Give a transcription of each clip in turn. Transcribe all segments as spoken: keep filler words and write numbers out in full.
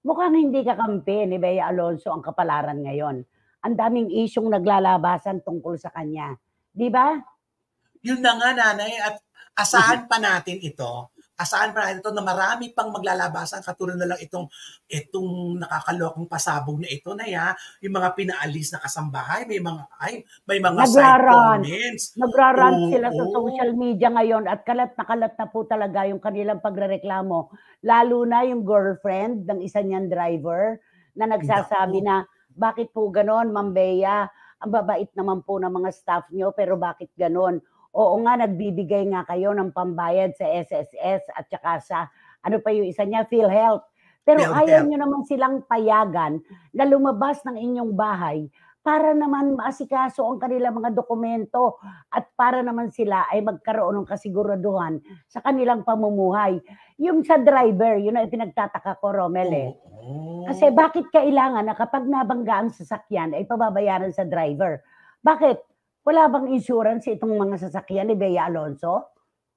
Mukhang hindi kakampi ni Bea Alonzo ang kapalaran ngayon. Ang daming isyung naglalabasan tungkol sa kanya, 'di ba? Yun na nga nanay at asahan pa natin ito. Asahan pa natin ito na marami pang maglalabasan katulad na lang itong itong nakakalokong pasabog na ito na ya, yung mga pinaalis na kasambahay, may mga ay may mga side Nagra-rant. comments. Nagra-rant sila sa Oo. social media ngayon at kalat na kalat na po talaga yung kanilang pagrereklamo. Lalo na yung girlfriend ng isa niyang driver na nagsasabi Naku. na, "Bakit po gano'n, Ma'am Bea? Ang babait naman po ng mga staff niyo, pero bakit gano'n? Oo nga, nagbibigay nga kayo ng pambayad sa S S S at saka sa ano pa yung isa niya, PhilHealth. Pero ayaw PhilHealth. niyo naman silang payagan na lumabas ng inyong bahay para naman maasikaso ang kanilang mga dokumento at para naman sila ay magkaroon ng kasiguraduhan sa kanilang pamumuhay." Yung sa driver, yun ang pinagtataka ko, Romel, eh. Kasi Oo. bakit kailangan na kapag nabangga ang sasakyan ay pababayaran sa driver? Bakit? Wala bang insurance itong mga sasakyan ni Bea Alonzo?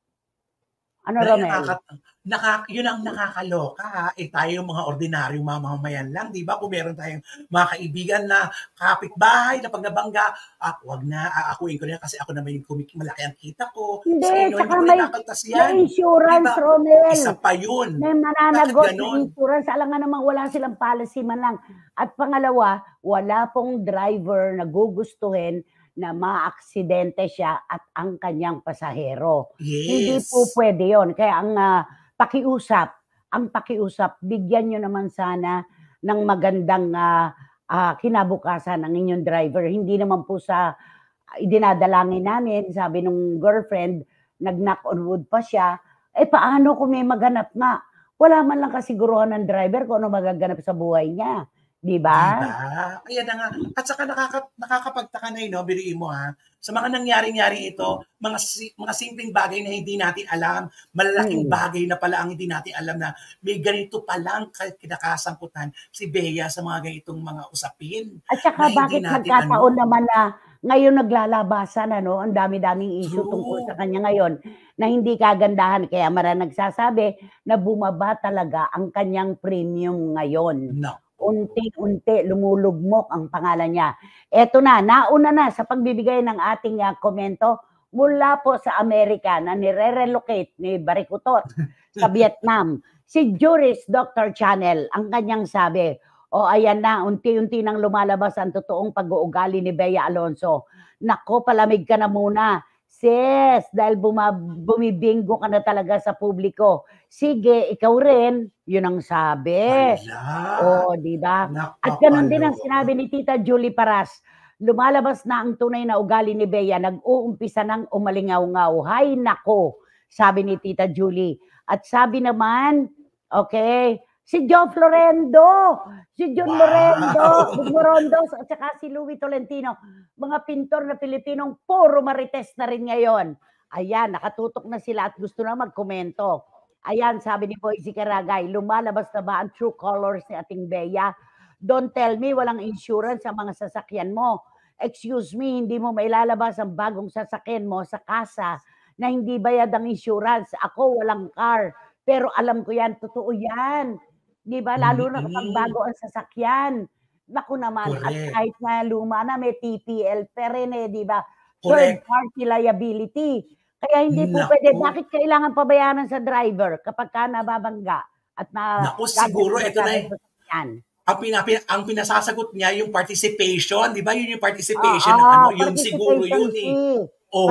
Ano, Nay, Romel? nakaka naka yun ang nakakaloka, ha, eh, tayo yung mga ordinaryong mamamayan lang, 'di ba? Kung meron tayong mga kaibigan na kapitbahay na 'pag nabangga, "Ah, 'wag na, aakuin ko na yan kasi ako naman yung kumiki malaki ang kita ko. Sa Hindi, inyo hindi tsaka ko na may ipakaltas may yan." 'Di insurance, ba? Isa Romel. pa yun. May Bakit mananagot na gano'n? insurance, alangan namang wala silang policy man lang. At pangalawa, wala pong driver na gugustuhin na maaksidente siya at ang kanyang pasahero. Hindi po Yes. puwede yun. Kaya ang, ah, pakiusap ang pakiusap, bigyan niyo naman sana ng magandang, ah, ah, kinabukasan ang inyong driver. Hindi naman po sa idinadalangin namin, sabi nung girlfriend, nag-knock on wood pa siya. Eh, paano kung may maganap nga? Wala man lang kasiguruhan ng driver kung ano magaganap sa buhay niya, 'di 'Di ba? ba? Ayan na nga. At saka nakaka nakakapagtaka na, eh, 'no, biruin mo, ha, sa mga nangyaring-yari ito, mga si mga simpleng bagay na hindi natin alam, malalaking Mm. bagay na pala ang hindi natin alam na may ganito palang ka kinakasangkutan si Bea sa mga ganitong mga usapin At na saka hindi bakit natin nagkataon ano. naman na ngayon naglalabasan ano, ang dami-daming issue tungkol sa True. kanya ngayon na hindi kagandahan. Kaya maraming nagsasabi na bumaba talaga ang kanyang premium ngayon. Naku. Unti-unti lumulugmok ang pangalan niya. Eto na, nauna na sa pagbibigay ng ating, ah, komento mula po sa Amerika na nire-relocate ni Barikutot sa Vietnam, si Juris Doctor Channel. Ang kanyang sabi, "Oh, ayan na, unti-unti nang lumalabas ang totoong pag-uugali ni Bea Alonzo. Naku, palamig ka na muna, sis, dahil buma bumibingo ka na talaga sa publiko. Sige, ikaw rin." Yun ang sabi. Hala, Oh, 'di ba? At gano'n din ang nakakaloka. sinabi ni Tita Julie Paras, "Lumalabas na ang tunay na ugali ni Bea, nag-uumpisa ng umalingaw-ngaw. Hay naku!" Sabi ni Tita Julie. At sabi naman, okey, si Joe Florendo, si John Morendo Wow. Morondos at saka si Louie Tolentino, mga pintor na Pilipinong puro marites na rin ngayon. Ayan, nakatutok na sila at gusto na magkomento. Ayan, sabi ni Boysie Caragay, "Lumalabas na ba ang true colors ni ating Bea? Don't tell me walang insurance sa mga sasakyan mo. Excuse me, hindi mo mailalabas ang bagong sasakyan mo sa kasa na hindi bayad ang insurance. Ako walang car, pero alam ko 'yan, totoo 'yan." 'Di ba, lalo na kapag Mm. bago ang sasakyan. Naku naman, at Correct. kahit na luma na may T P L pa rin, eh, 'di ba? Third Correct. party liability. Kaya hindi po puwede. Naku. Bakit kailangan pabayaran sa driver kapagka nababangga at Naku, siguro eto nagadisgrasya na, yung eh, sasakyan? ang pina pi ang pinasasagot niya yung participation, 'di ba, yun yung Oo, participation ng ano, yun siguro participation yun, eh. fee.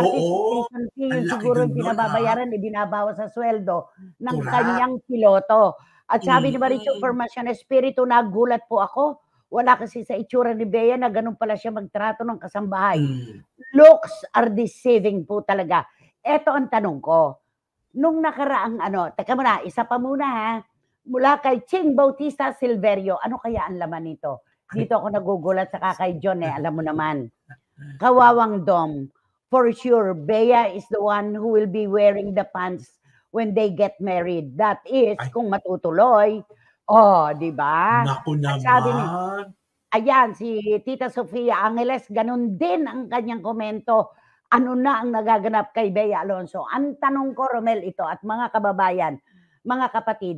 Oo, Participation fee, ang yun laki siguro din yung nun, ha. binababayaran, ibinabawas sa sweldo ng Correct. kanyang piloto. At sabi ni Marichu Mm. Formacion Espiritu, "Nagulat po ako. Wala kasi sa itsura ni Bea na gano'n pala siya magtrato ng kasambahay. Hmm. Looks are deceiving po talaga." Eto ang tanong ko, nung nakaraang ano teka muna, isa pa muna, ha, mula kay Ching Bautista Silverio, ano kaya ang laman nito? Dito ako nagugulat saka kay John, eh, alam mo naman. "Kawawang Dom, for sure Bea is the one who will be wearing the pants when they get married. That is Ay. kung matutuloy." Oh, 'di ba? Naku At sabi ni naman. ayan, si Tita Sofia Angeles gano'n din ang kanyang komento. Ano na ang nagaganap kay Bea Alonzo? Ang tanong ko, Romel, ito at mga kababayan, mga kapatid,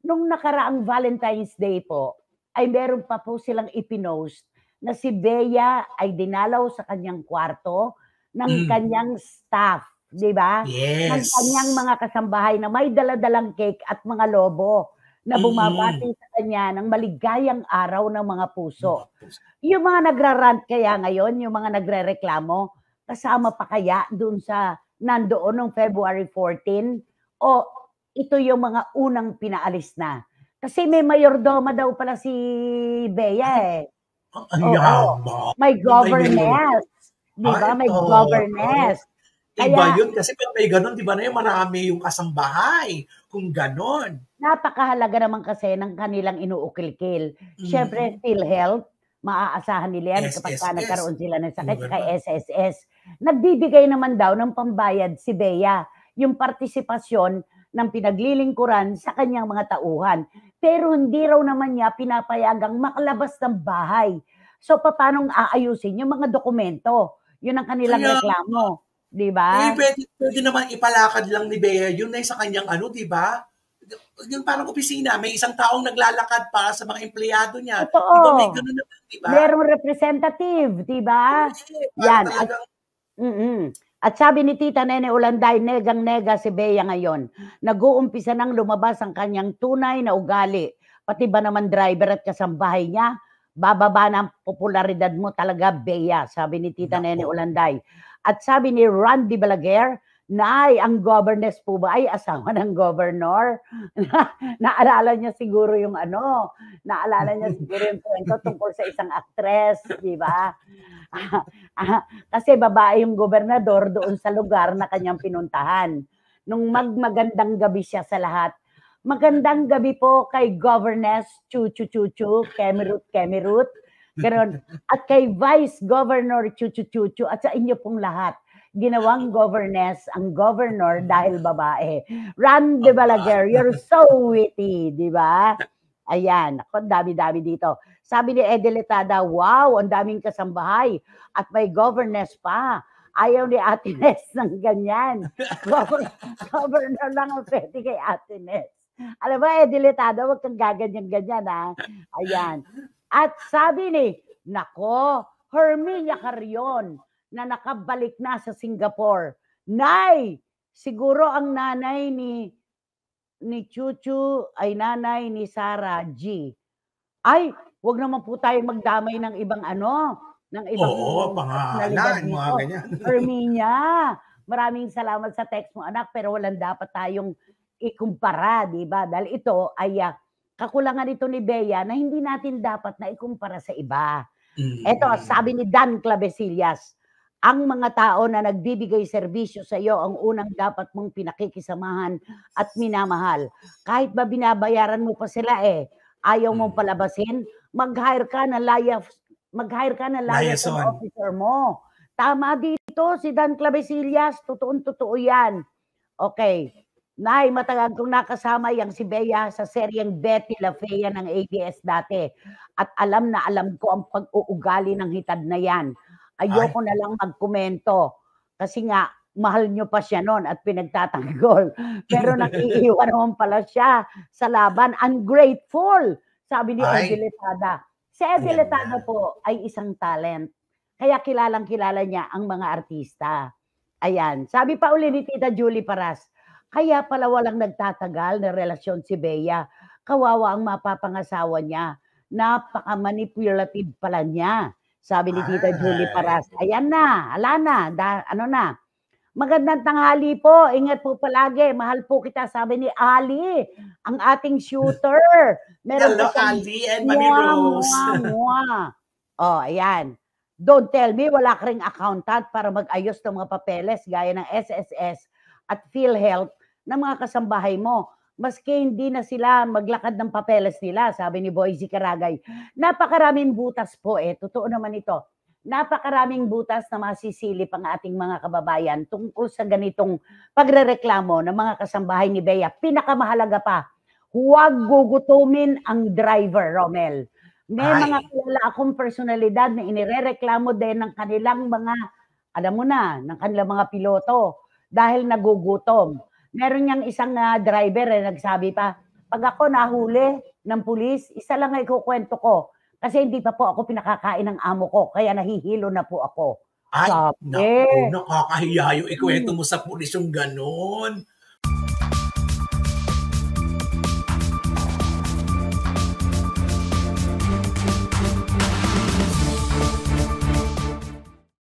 nung nakaraang Valentine's Day po, ay meron pa po silang ipinost na si Bea ay dinalaw sa kanyang kwarto ng Hmm. kanyang staff, 'di ba? Ng kanyang Yes. mga kasambahay na may dala-dalang cake at mga lobo na Mm. bumabati sa kanya ng maligayang araw ng mga puso. Mga puso. Yung mga nagra-rant kaya ngayon, yung mga nagrereklamo, kasama pa kaya dun sa nandoon nung February fourteen o ito yung mga unang pinaalis na? Kasi may mayordoma daw pala si Bea, Ay, eh. ang Oo, yaman, may may mayor. governess, 'di ba? Ay, May taray. governess. Iba Kaya yun kasi 'pag may gano'n, 'di ba na yung marami yung kasambahay, kung gano'n. napakahalaga naman kasi ng kanilang inuukil-kil. Siyempre Mm. PhilHealth, maaasahan nila yan kapagka S-S-S, nagkaroon sila ng sakit, tsaka governo. S S S. Nagbibigay naman daw ng pambayad si Bea, yung partisipasyon ng pinaglilingkuran sa kanyang mga tauhan. Pero hindi raw naman niya pinapayagang makalabas ng bahay. So papaanong aayusin yung mga dokumento? Yun ang kanilang Kaya nga. reklamo, 'di Eh, ba? puwede puwede naman ipalakad lang ni Bea yun na sa kanyang ano, 'di ba? Yung parang opisina, may isang taong naglalakad para sa mga empleyado niya. 'Di ba may Totoo. gano'n naman, 'di ba? Merong representative, 'di ba? Correct, para Yan at talagang mm. At sabi ni Tita Nene Olanday, negang-nega si Bea ngayon. Nag-uumpisa ng lumabas ang kanyang tunay na ugali. Pati ba naman driver at kasambahay niya, bababa na ang popularidad mo talaga, Bea, sabi ni Tita Nene Naku. Olanday. At sabi ni Randy Balaguer, "Nay, ang governess po ba ay asawa ng gobernur?" Naalala niya siguro yung ano, naalala niya siguro yung kwento tungkol sa isang aktres, 'di ba? Kasi babae yung gobernador doon sa lugar na kanyang pinuntahan. Nung magmagandang gabi siya sa lahat, "Magandang gabi po kay Governess Chu-Chu Chu-Chu, Kemerut Kemerut." Gano'n. At kay Vice Governor Chu-Chu Chu-Chu at sa inyo pong lahat. Ginawang governess ang governor dahil babae. Randy Aba. Balaguer, you're so witty, 'di ba? Ayan, naku ang dami-dami dito. Sabi ni Ede Letada, "Wow, ang daming kasambahay at may governess pa. Ayaw ni Ate Ness ng ganyan. Gover governor lang ang puwede kay Ate Ness." Alam mo Ede Letada, wag kang gaganyan-ganyan, ah. Ayan. At sabi ni, naku, Herminia Carrion na nakabalik na sa Singapore. "Nay, siguro ang nanay ni ni Chu-Chu ay nanay ni Sarah G." Ay, wag naman po tayong magdamay ng ibang ano, ng ibang Oo, personalidad pangalan, mga dito. ganyan. Herminia, maraming salamat sa text mo anak, pero walang dapat tayong ikumpara, 'di ba? Dahil ito ay, ah, kakulangan ito ni Bea na hindi natin dapat na ikumpara sa iba. Eto, Mm. sabi ni Dan Clavesillas, "Ang mga tao na nagbibigay serbisyo sa'yo ang unang dapat mong pinakikisamahan at minamahal. Kahit ba binabayaran mo pa sila, eh, ayaw mong Hmm. palabasin, mag-hire ka ng layaf mag-hire ka ng liaison Liaison. officer mo." Tama dito si Dan Clavesillas, totoong-totoo yan. Okey, "Nay, matagal kong nakasama yang si Bea sa seryeng Betty La Fea ng A B S dati at alam na alam ko ang pag-uugali ng hitad na yan. Ay. Ayoko na lang magkomento kasi nga mahal niyo pa siya nun at pinagtatanggol. Pero nag-iiwan naman pala siya sa laban, ungrateful." Sabi ni Ede Ay. Letada. Si Ede Ayan Letada na. po ay isang talent, kaya kilalang-kilala niya ang mga artista. Ayan, sabi pa uli ni Tita Julie Paras, "Kaya pala walang nagtatagal na relasyon si Bea. Kawawa ang mapapangasawa niya. Napaka-manipulative pala niya." Sabi ni Tita Julie Ay. Paras. Ayan na, hala na, da ano na. "Magandang tanghali po, ingat po palagi, mahal po kita." Sabi ni Ali, ang ating shooter. Meron pa Hello, siyang Ali and Mami mwah, Rose. mwah, mwah. Oh, ayan. "Don't tell me wala ka ring accountant para mag-ayos ng mga papeles gaya ng S S S at PhilHealth ng mga kasambahay mo. Maski hindi na sila maglakad ng papeles nila." Sabi ni Boyzy Caragay. Napakaraming butas po, eh, totoo naman ito. Napakaraming butas na masisilip ang ating mga kababayan tungkol sa ganitong pagrereklamo ng mga kasambahay ni Bea. Pinakamahalaga pa, huwag gugutumin ang driver, Romel. May mga Ay. kilala akong personalidad na inirereklamo din ng kanilang mga, alam mo na, ng kanilang mga piloto dahil nagugutom. Meron niyang isang, ah, driver, eh, nagsabi pa, pag ako nahuli ng pulis, isa lang ang ikukwento ko. Kasi hindi pa po ako pinakakain ng amo ko, kaya nahihilo na po ako. Ay, Sabi. naku, nakakahiya yung ikwento Hmm. mo sa pulis yung gano'n.